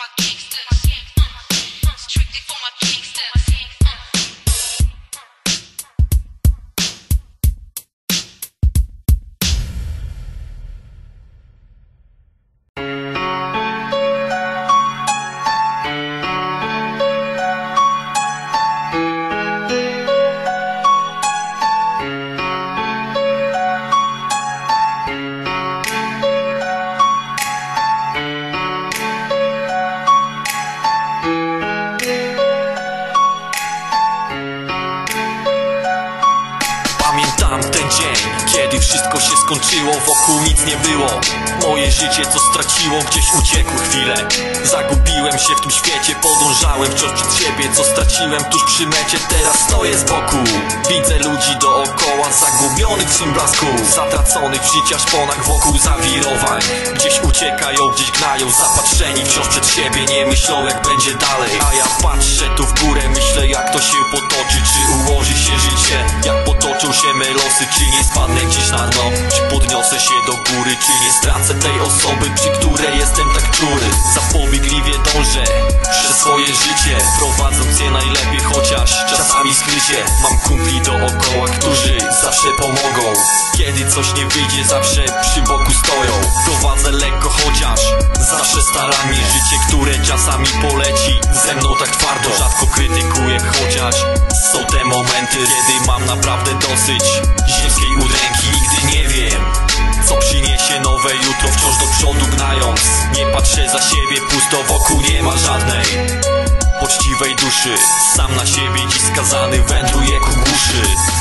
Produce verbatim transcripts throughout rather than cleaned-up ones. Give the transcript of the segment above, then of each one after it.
Ten dzień, kiedy wszystko się skończyło, wokół nic nie było. Moje życie co straciło, gdzieś uciekły chwile. Zagubiłem się w tym świecie, podążałem wciąż przed siebie. Co straciłem tuż przy mecie, teraz stoję z boku. Widzę ludzi dookoła, zagubionych w swym blasku, zatraconych w życia szponach wokół zawirowań. Gdzieś uciekają, gdzieś gnają, zapatrzeni wciąż przed siebie. Nie myślą jak będzie dalej, a ja patrzę tu w górę. Myślę jak to się potoczy, czy ułoży się życie, jak potoczą się me losy. Czy nie spadnę gdzieś na dno, czy podniosę się do góry, czy nie stracę tej osoby, przy której jestem tak czury. Zapobiegliwie dążę przez swoje życie, prowadząc je najlepiej, chociaż czasami skrycie. Mam kumpli dookoła, którzy zawsze pomogą. Kiedy coś nie wyjdzie, zawsze przy boku stoją. Prowadzę lekko, chociaż zawsze staram się. Życie, które czasami poleci ze mną tak twardo, rzadko krytykuję, chociaż są te momenty, kiedy mam naprawdę dosyć ziemskiej udręki. Nigdy nie wiem, co przyniesie nowe jutro, wciąż do przodu gnając. Nie patrzę za siebie, pusto wokół nie ma żadnej poczciwej duszy. Sam na siebie dziś skazany, wędruję ku głuszy.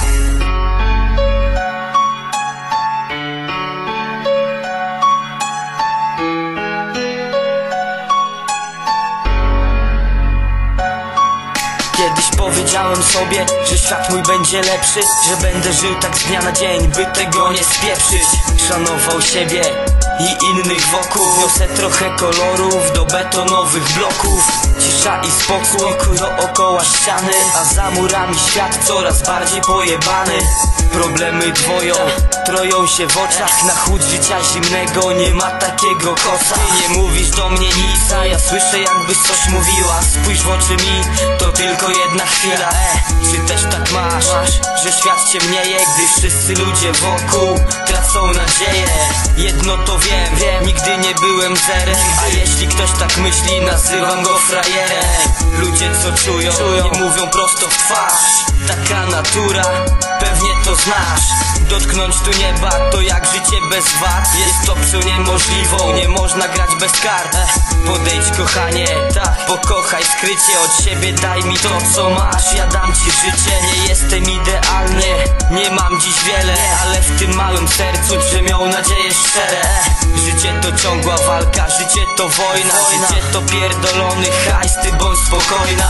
Kiedyś powiedziałem sobie, że świat mój będzie lepszy, że będę żył tak z dnia na dzień, by tego nie spieprzyć. Szanował siebie i innych wokół, wniosę trochę kolorów do betonowych bloków. Cisza i spokój dookoła ściany, a za murami świat coraz bardziej pojebany. Problemy dwoją, troją się w oczach, na chłód życia zimnego nie ma takiego kosa. Ty nie mówisz do mnie nic, a ja słyszę jakbyś coś mówiła. Spójrz w oczy mi, to tylko jedna chwila. E, czy też tak masz, że świat ciemnieje, gdy wszyscy ludzie wokół tracą nadzieję? Jedno to wiem, wiem, nigdy nie byłem zerem, a jeśli ktoś tak myśli, nazywam go frajerem. Ludzie co czują, nie mówią prosto w twarz. Taka natura, pewnie to znasz. Dotknąć tu nieba to jak życie bez wad. Jest opcją niemożliwą, nie można grać bez kart. Podejdź kochanie, tak, pokochaj skrycie od siebie, daj mi to co masz, ja dam ci życie. Nie jestem idealny, nie mam dziś wiele, ale w tym małym sercu drzemią nadzieje szczere. Życie to ciągła walka, życie to wojna, życie to pierdolony hajs, ty bądź spokojna.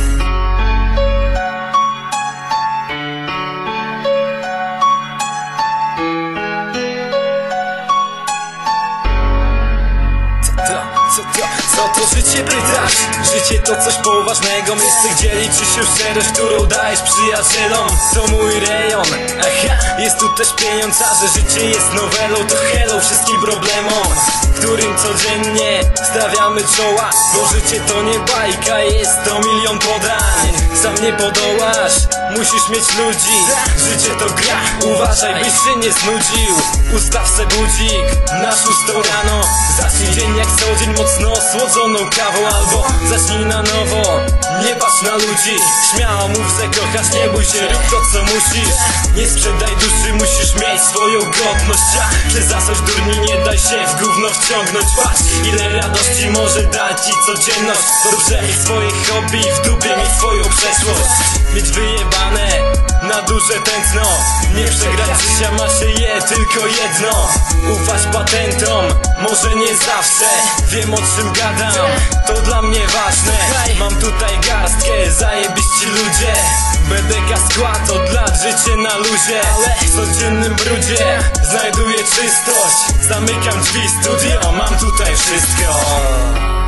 Co to, co to życie pytasz? Życie to coś poważnego, miejsce gdzie liczy się szczerość, którą dajesz przyjacielom. To mój rejon, aha, jest tu też pieniądz, a że życie jest nowelą, to hello wszystkim problemom, którym codziennie stawiamy czoła. Bo życie to nie bajka, jest to milion podań. Sam nie podołasz, musisz mieć ludzi. Życie to gra, uważaj byś się nie znudził. Ustaw se budzik na szóstą rano, zacznij dzień jak co dzień mocno słodzoną kawą, albo zacznij na nowo, nie patrz na ludzi. Śmiało mów, że kochasz, nie bój się, rób to co musisz. Nie sprzedaj duszy, musisz mieć swoją godność. A że za coś durni, nie daj się w gówno wciągnąć. Patrz ile radości może dać ci codzienność. Dobrze mieć swoje hobby, w dupie mieć swoją przeszłość. Mieć wyjebane na duże tętno, nie przegrać życia, ma się je tylko jedno. Ufać patentom, może nie zawsze wiem o czym gadam, to dla mnie ważne. Mam tutaj garstkę, zajebiści ludzie. B D K skład od lat, życie na luzie, ale w codziennym brudzie znajduję czystość. Zamykam drzwi studio, mam tutaj wszystko.